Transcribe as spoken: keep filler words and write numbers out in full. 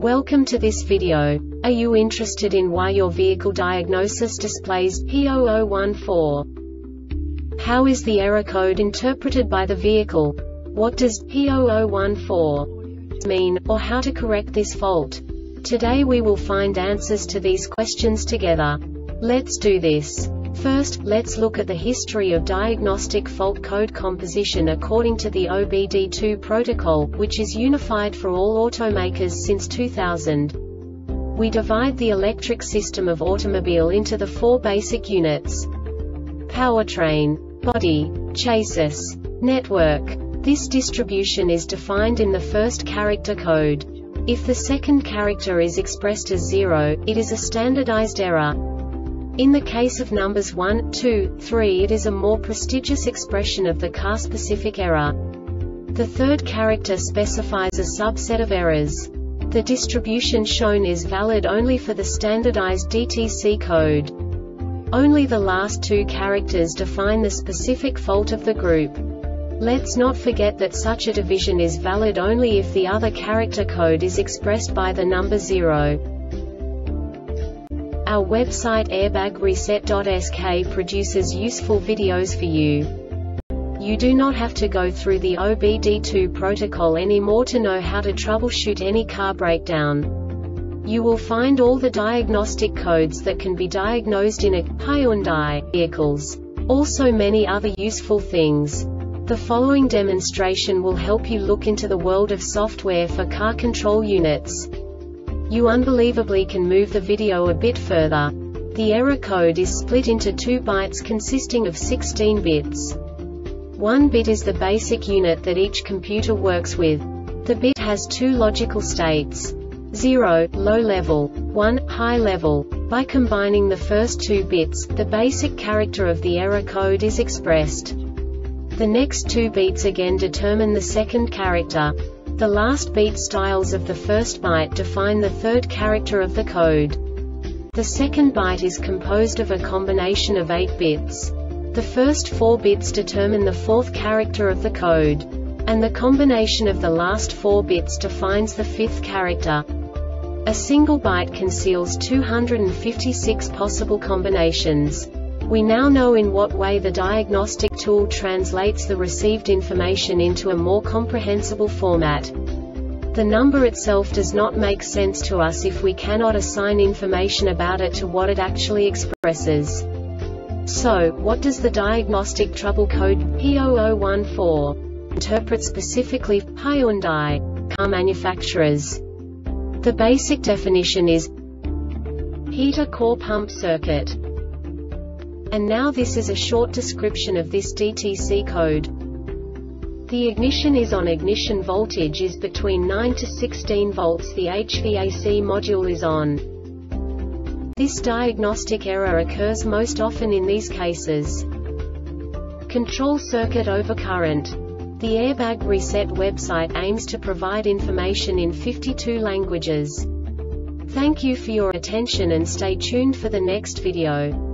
Welcome to this video. Are you interested in why your vehicle diagnosis displays P zero zero one four? How is the error code interpreted by the vehicle? What does P zero zero one four mean, or how to correct this fault? Today we will find answers to these questions together. Let's do this. First, let's look at the history of diagnostic fault code composition according to the O B D two protocol, which is unified for all automakers since two thousand. We divide the electric system of automobile into the four basic units: powertrain, body, chassis, network. This distribution is defined in the first character code. If the second character is expressed as zero, it is a standardized error. In the case of numbers one, two, three, it is a more prestigious expression of the car-specific error. The third character specifies a subset of errors. The distribution shown is valid only for the standardized D T C code. Only the last two characters define the specific fault of the group. Let's not forget that such a division is valid only if the other character code is expressed by the number zero. Our website airbag reset dot S K produces useful videos for you. You do not have to go through the O B D two protocol anymore to know how to troubleshoot any car breakdown. You will find all the diagnostic codes that can be diagnosed in a Hyundai vehicles. Also many other useful things. The following demonstration will help you look into the world of software for car control units. You unbelievably can move the video a bit further. The error code is split into two bytes consisting of sixteen bits. One bit is the basic unit that each computer works with. The bit has two logical states: zero, low level, one, high level. By combining the first two bits, the basic character of the error code is expressed. The next two bits again determine the second character. The last beat styles of the first byte define the third character of the code. The second byte is composed of a combination of eight bits. The first four bits determine the fourth character of the code. And the combination of the last four bits defines the fifth character. A single byte conceals two hundred fifty-six possible combinations. We now know in what way the diagnostic tool translates the received information into a more comprehensible format. The number itself does not make sense to us if we cannot assign information about it to what it actually expresses. So, what does the diagnostic trouble code P zero zero one four interpret specifically for Hyundai car manufacturers? The basic definition is heater core pump circuit. And now this is a short description of this D T C code. The ignition is on. Ignition voltage is between nine to sixteen volts. The H V A C module is on. This diagnostic error occurs most often in these cases: control circuit overcurrent. The Airbag Reset website aims to provide information in fifty-two languages. Thank you for your attention and stay tuned for the next video.